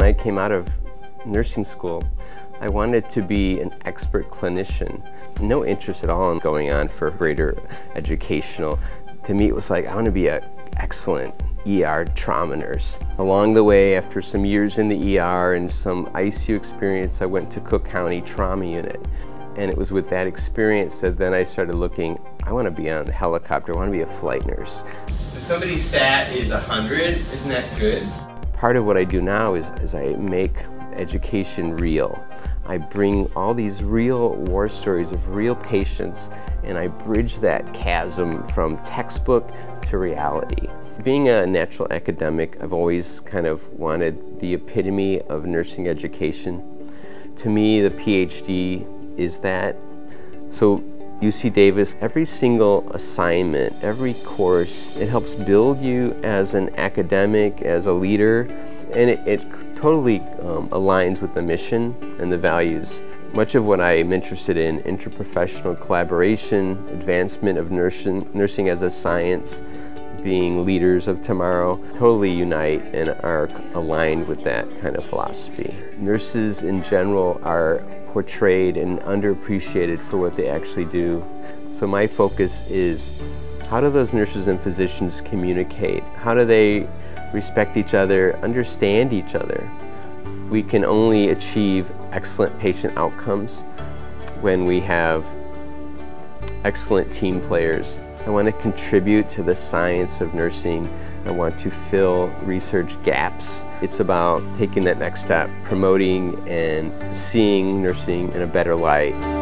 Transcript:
I came out of nursing school, I wanted to be an expert clinician. No interest at all in going on for greater educational. To me, it was like, I want to be an excellent ER trauma nurse. Along the way, after some years in the ER and some ICU experience, I went to Cook County Trauma Unit. And it was with that experience that then I started looking, I want to be on a helicopter, I want to be a flight nurse. If somebody's SAT is 100, isn't that good? Part of what I do now is I make education real. I bring all these real war stories of real patients and I bridge that chasm from textbook to reality. Being a natural academic, I've always kind of wanted the epitome of nursing education. To me, the PhD is that. So UC Davis, every single assignment, every course, it helps build you as an academic, as a leader, and it totally aligns with the mission and the values. Much of what I'm interested in, interprofessional collaboration, advancement of nursing as a science, being leaders of tomorrow, totally unite and are aligned with that kind of philosophy. Nurses in general are portrayed and underappreciated for what they actually do. So my focus is, how do those nurses and physicians communicate? How do they respect each other, understand each other? We can only achieve excellent patient outcomes when we have excellent team players. I want to contribute to the science of nursing. I want to fill research gaps. It's about taking that next step, promoting and seeing nursing in a better light.